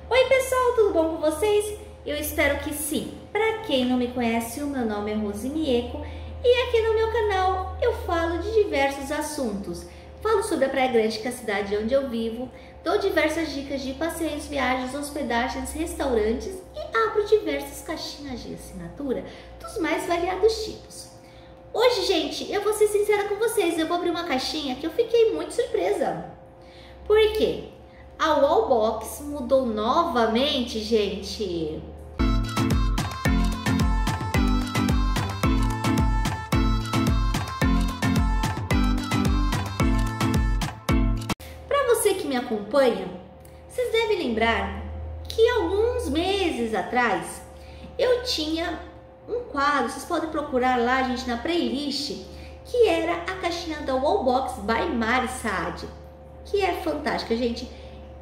Oi pessoal, tudo bom com vocês? Eu espero que sim. Para quem não me conhece, o meu nome é Rose Mieco e aqui no meu canal eu falo de diversos assuntos. Falo sobre a Praia Grande, que é a cidade onde eu vivo, dou diversas dicas de passeios, viagens, hospedagens, restaurantes e abro diversas caixinhas de assinatura dos mais variados tipos. Hoje, gente, eu vou ser sincera com vocês, eu vou abrir uma caixinha que eu fiquei muito surpresa. Por quê? A Wallbox mudou novamente, gente. Para você que me acompanha, vocês devem lembrar que alguns meses atrás eu tinha um quadro, vocês podem procurar lá, gente, na playlist, que era a caixinha da Wallbox by Mari Saad, que é fantástica, gente.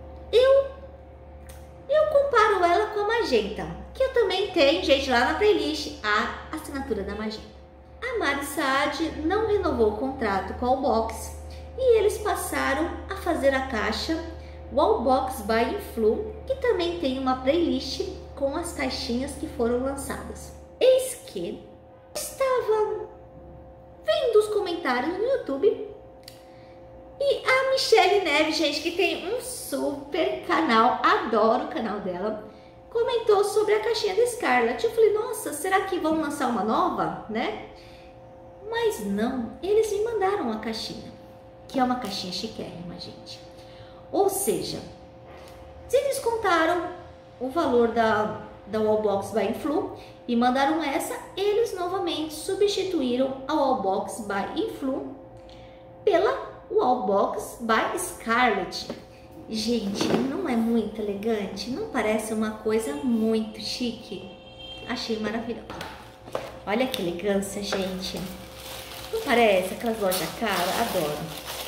Eu comparo ela com a Magenta, que eu também tenho, gente, lá na playlist, a assinatura da Magenta. A Mari Saad não renovou o contrato com a Wallbox e eles passaram a fazer a caixa Wallbox by Influ, que também tem uma playlist com as caixinhas que foram lançadas. Eis que estava vendo os comentários no YouTube e a Michelle Neves, gente, que tem um super canal, adoro o canal dela, comentou sobre a caixinha da Scarlett. Eu falei, nossa, será que vão lançar uma nova, né? Mas não, eles me mandaram a caixinha, que é uma caixinha chiquérrima, gente. Ou seja, se eles contaram o valor da Wallbox by Influ e mandaram essa, eles novamente substituíram a Wallbox by Influ pela Wallbox by Scarlett. Gente, não é muito elegante? Não parece uma coisa muito chique? Achei maravilhoso. Olha que elegância, gente. Não parece aquelas lojas cara? Adoro.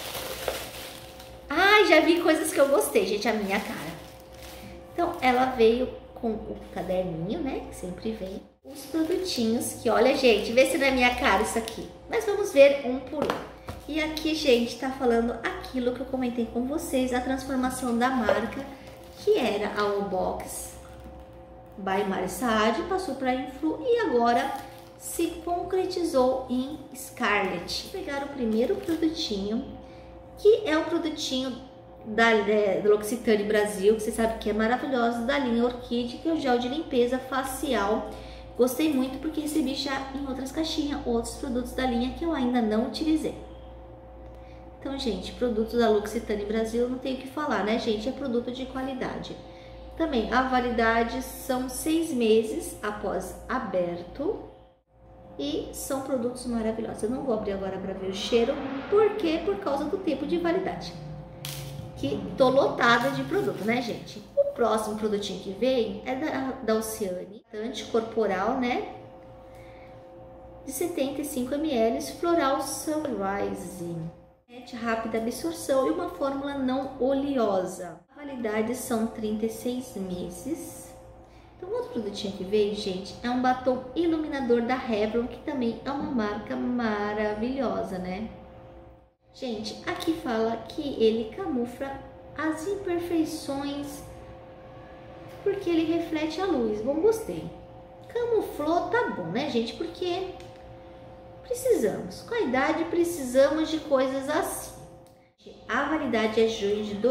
Ai, já vi coisas que eu gostei, gente, a minha cara. Então, ela veio com o caderninho, né, que sempre vem. Os produtinhos, que olha, gente, vê se não é minha cara isso aqui. Mas vamos ver um por um. E aqui, gente, tá falando aquilo que eu comentei com vocês, a transformação da marca, que era a Wallbox by Mari Saad, passou para Influ e agora se concretizou em Scarlett. Pegaram o primeiro produtinho, que é o produtinho da L'Occitane Brasil, que você sabe que é maravilhosa, da linha Orquídea, que é o gel de limpeza facial. Gostei muito porque recebi já em outras caixinhas outros produtos da linha que eu ainda não utilizei. Então, gente, produtos da L'Occitane Brasil, não tenho o que falar, né, gente? É produto de qualidade. Também, a validade são 6 meses após aberto. E são produtos maravilhosos. Eu não vou abrir agora para ver o cheiro, porque por causa do tempo de validade. Que tô lotada de produto, né, gente? O próximo produtinho que vem é da Oceane, anticorporal, né? De 75 ml, Floral Sunrise. Rápida absorção e uma fórmula não oleosa. A validade são 36 meses. Então, outro produtinho que veio, gente, é um batom iluminador da Revlon, que também é uma marca maravilhosa, né? Gente, aqui fala que ele camufla as imperfeições porque ele reflete a luz. Bom, gostei. Camuflou, tá bom, né, gente? Porque precisamos. Com a idade, precisamos de coisas assim. A validade é junho de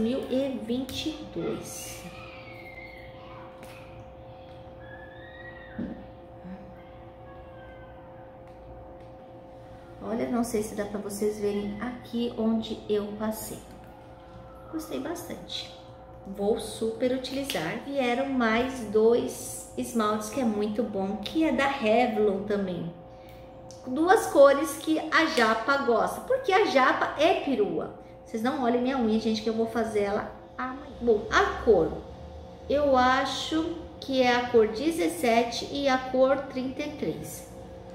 2022. Olha, não sei se dá para vocês verem aqui onde eu passei. Gostei bastante. Vou super utilizar. Vieram mais 2 esmaltes que é muito bom, que é da Revlon também. 2 cores que a Japa gosta, porque a Japa é perua. Vocês não olhem minha unha, gente, que eu vou fazer ela amanhã. Bom, a cor, eu acho que é a cor 17 e a cor 33.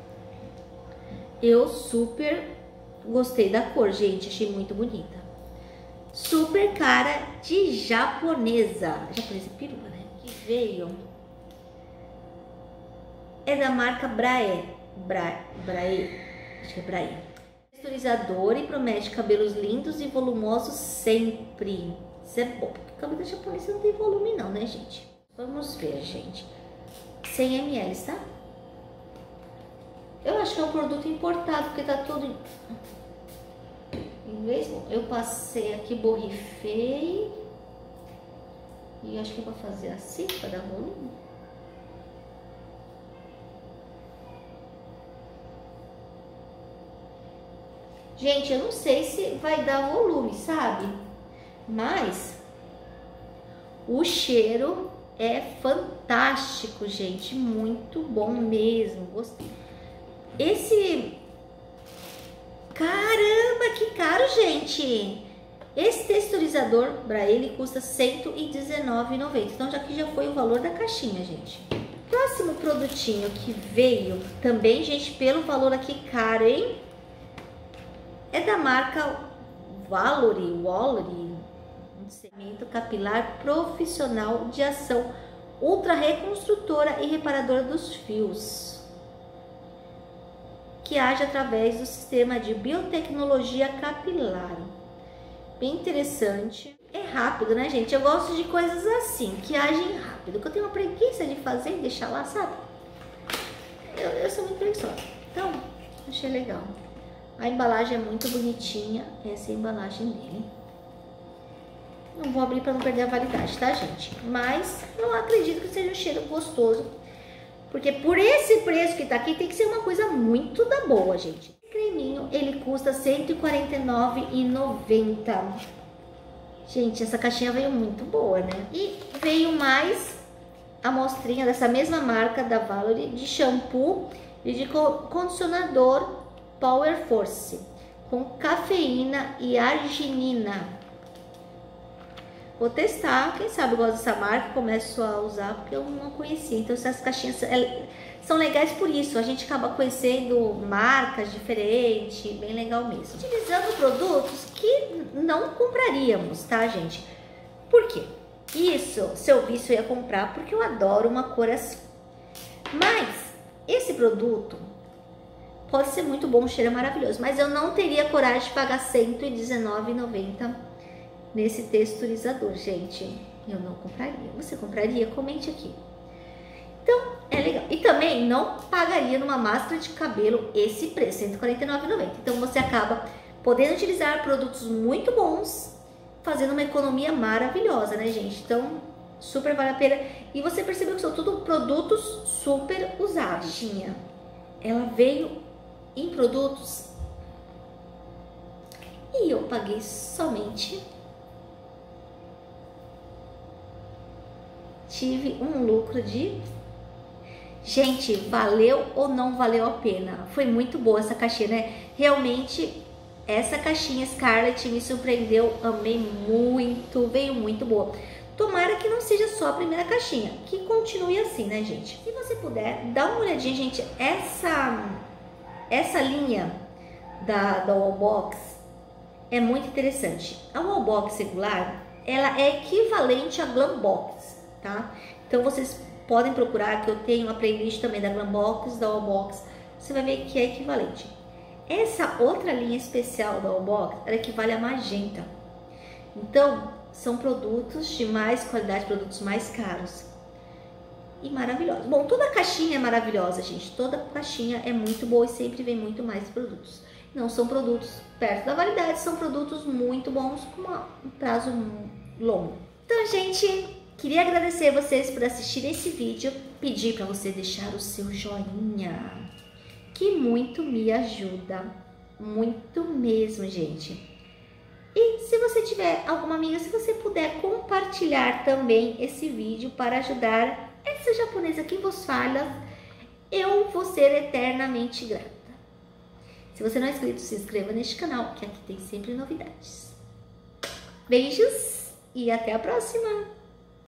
Eu super gostei da cor, gente, achei muito bonita. Super cara de japonesa. Japonesa perua, né? Que veio é da marca Brae. Acho que é Brae. Texturizador e promete cabelos lindos e volumosos sempre. Isso é bom. cabelo japonês não tem volume não, né, gente? Vamos ver, gente. 100 ml, tá? Eu acho que é um produto importado, porque tá tudo... Em vez, eu passei aqui, borrifei. E acho que eu vou fazer assim, para dar volume. Gente, eu não sei se vai dar volume, sabe? Mas o cheiro é fantástico, gente. Muito bom mesmo. Gostei. Esse... Caramba, que caro, gente! Esse texturizador, para ele, custa R$ 119,90. Então, aqui já foi o valor da caixinha, gente. Próximo produtinho que veio, também, gente, pelo valor aqui caro, hein? É da marca Valory, um segmento capilar profissional de ação ultra reconstrutora e reparadora dos fios, que age através do sistema de biotecnologia capilar. Bem interessante. É rápido, né, gente? Eu gosto de coisas assim, que agem rápido, que eu tenho uma preguiça de fazer e deixar lá, sabe? Eu sou muito preguiçosa. Então, achei legal. A embalagem é muito bonitinha. Essa é a embalagem dele. Não vou abrir para não perder a validade, tá, gente? Mas eu acredito que seja um cheiro gostoso. Porque por esse preço que tá aqui, tem que ser uma coisa muito da boa, gente. Esse creminho, ele custa R$ 149,90. Gente, essa caixinha veio muito boa, né? E veio mais amostrinha dessa mesma marca da Valory, de shampoo e de condicionador Power Force, com cafeína e arginina. Vou testar, quem sabe eu gosto dessa marca, começo a usar, porque eu não conhecia. Então essas caixinhas são legais por isso, a gente acaba conhecendo marcas diferentes, bem legal mesmo. Utilizando produtos que não compraríamos, tá, gente? Por quê? Isso, se eu visse, eu ia comprar, porque eu adoro uma cor assim. Mas esse produto pode ser muito bom, o cheiro é maravilhoso, mas eu não teria coragem de pagar R$ 119,90 nesse texturizador, gente. Eu não compraria. Você compraria? Comente aqui. Então, é legal. E também não pagaria numa máscara de cabelo esse preço, R$ 149,90. Então, você acaba podendo utilizar produtos muito bons, fazendo uma economia maravilhosa, né, gente? Então, super vale a pena. E você percebeu que são tudo produtos super usáveis. Ela veio em produtos e eu paguei somente, tive um lucro de... Gente, valeu ou não valeu a pena? Foi muito boa essa caixinha, né? Realmente, essa caixinha Scarlett me surpreendeu, amei muito, veio muito boa. Tomara que não seja só a primeira caixinha, que continue assim, né, gente? Se você puder, dá uma olhadinha, gente, essa linha da Wallbox é muito interessante. A Wallbox regular, ela é equivalente à Glambox, tá? Então vocês podem procurar, que eu tenho uma playlist também da Glambox, da Wallbox, você vai ver que é equivalente. Essa outra linha especial da Wallbox, ela equivale a Magenta. Então, são produtos de mais qualidade, produtos mais caros e maravilhosos. Bom, toda a caixinha é maravilhosa, gente. Toda caixinha é muito boa e sempre vem muito mais produtos. Não são produtos perto da validade, são produtos muito bons com um prazo longo. Então, gente, queria agradecer vocês por assistirem esse vídeo. Pedir para você deixar o seu joinha, que muito me ajuda. Muito mesmo, gente. E se você tiver alguma amiga, se você puder compartilhar também esse vídeo para ajudar essa japonesa que vos fala, eu vou ser eternamente grata. Se você não é inscrito, se inscreva neste canal, que aqui tem sempre novidades. Beijos e até a próxima!